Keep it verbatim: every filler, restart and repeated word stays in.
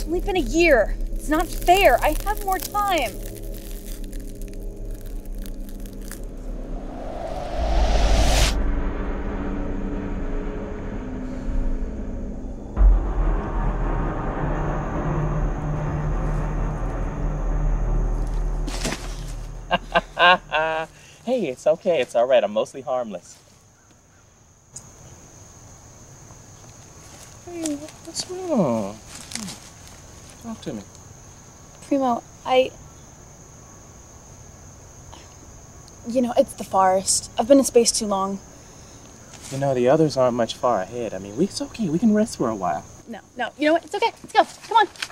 only been a year. It's not fair. I have more time. Hey, it's okay. It's all right. I'm mostly harmless. Hey, what's wrong? Talk to me. Primo, I... You know, it's the forest. I've been in space too long. You know, the others aren't much far ahead. I mean, we, it's okay. We can rest for a while. No, no. You know what? It's okay. Let's go. Come on.